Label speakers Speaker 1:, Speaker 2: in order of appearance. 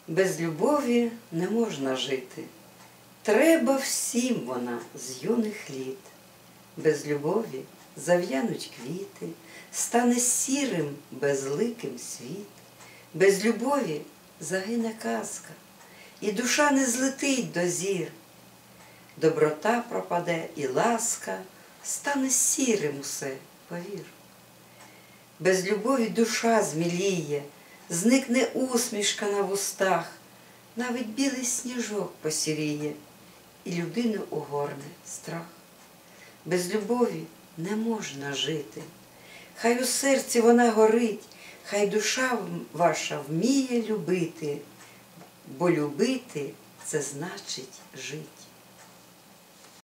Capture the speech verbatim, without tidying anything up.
Speaker 1: Без любові не можна жити. Треба всім вона з юних літ. Без любові зав'януть квіти, стане сірим, безликим світ. Без любові загине казка, і душа не злетить до зір. Доброта пропаде і ласка, стане сірим усе, повір. Без любові душа зміліє, зникне усмішка на вустах, навіть білий сніжок посіріє, і людину огорне страх. Без любові не можна жити, хай у серці вона горить, хай душа ваша вміє любити, бо любити – це значить жити.